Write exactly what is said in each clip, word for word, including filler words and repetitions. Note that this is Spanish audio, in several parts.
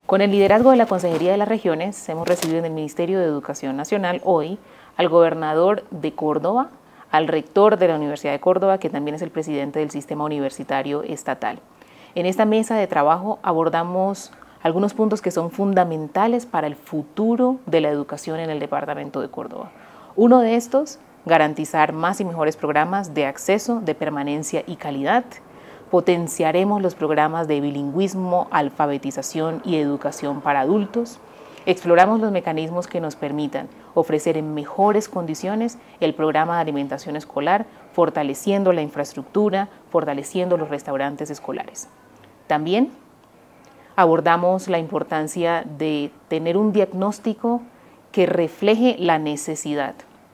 Con el liderazgo de la Consejería de las Regiones, hemos recibido en el Ministerio de Educación Nacional hoy al gobernador de Córdoba, al rector de la Universidad de Córdoba, que también es el presidente del sistema universitario estatal. En esta mesa de trabajo abordamos algunos puntos que son fundamentales para el futuro de la educación en el departamento de Córdoba. Uno de estos, garantizar más y mejores programas de acceso, de permanencia y calidad. Potenciaremos los programas de bilingüismo, alfabetización y educación para adultos. Exploramos los mecanismos que nos permitan ofrecer en mejores condiciones el programa de alimentación escolar, fortaleciendo la infraestructura, fortaleciendo los restaurantes escolares. También abordamos la importancia de tener un diagnóstico que refleje la necesidad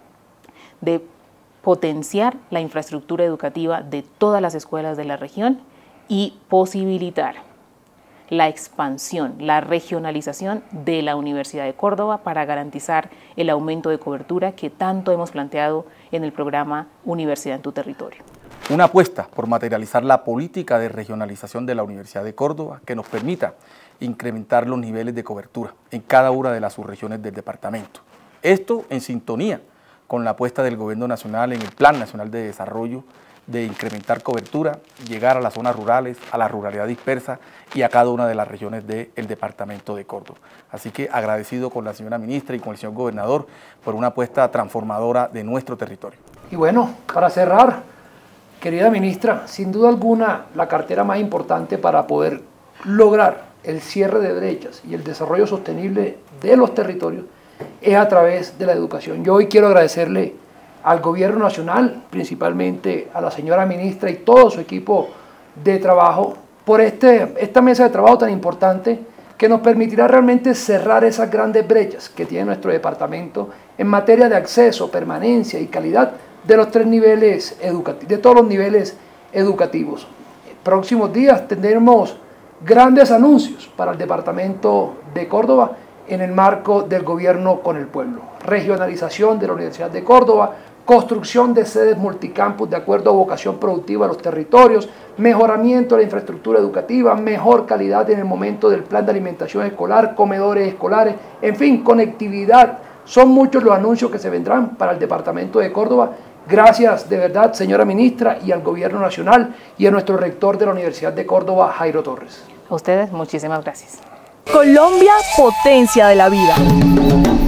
de potenciar la infraestructura educativa de todas las escuelas de la región y posibilitar la expansión, la regionalización de la Universidad de Córdoba para garantizar el aumento de cobertura que tanto hemos planteado en el programa Universidad en tu Territorio. Una apuesta por materializar la política de regionalización de la Universidad de Córdoba que nos permita incrementar los niveles de cobertura en cada una de las subregiones del departamento. Esto en sintonía con la apuesta del Gobierno Nacional en el Plan Nacional de Desarrollo de incrementar cobertura, llegar a las zonas rurales, a la ruralidad dispersa y a cada una de las regiones del departamento de Córdoba. Así que agradecido con la señora ministra y con el señor gobernador por una apuesta transformadora de nuestro territorio. Y bueno, para cerrar, querida ministra, sin duda alguna la cartera más importante para poder lograr el cierre de brechas y el desarrollo sostenible de los territorios es a través de la educación. Yo hoy quiero agradecerle al Gobierno Nacional, principalmente a la señora ministra y todo su equipo de trabajo, por este, esta mesa de trabajo tan importante que nos permitirá realmente cerrar esas grandes brechas que tiene nuestro departamento en materia de acceso, permanencia y calidad de los tres niveles educativos, de todos los niveles educativos. En próximos días tendremos grandes anuncios para el departamento de Córdoba en el marco del gobierno con el pueblo. Regionalización de la Universidad de Córdoba, construcción de sedes multicampus de acuerdo a vocación productiva de los territorios, mejoramiento de la infraestructura educativa, mejor calidad en el momento del plan de alimentación escolar, comedores escolares, en fin, conectividad. Son muchos los anuncios que se vendrán para el departamento de Córdoba. Gracias de verdad, señora ministra, y al Gobierno Nacional y a nuestro rector de la Universidad de Córdoba, Jairo Torres. A ustedes, muchísimas gracias. Colombia, potencia de la vida.